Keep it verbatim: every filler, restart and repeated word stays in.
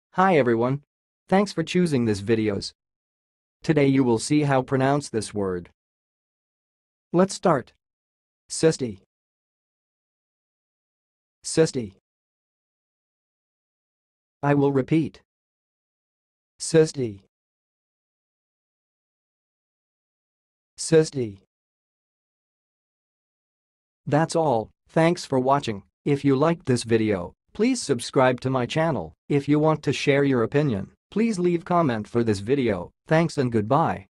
Hi everyone. Thanks for choosing this videos. Today you will see how pronounce this word. Let's start. Cystie. Cystie. I will repeat. Cystie. Cystie. That's all. Thanks for watching. If you liked this video, please subscribe to my channel. If you want to share your opinion, please leave comment for this video. Thanks and goodbye.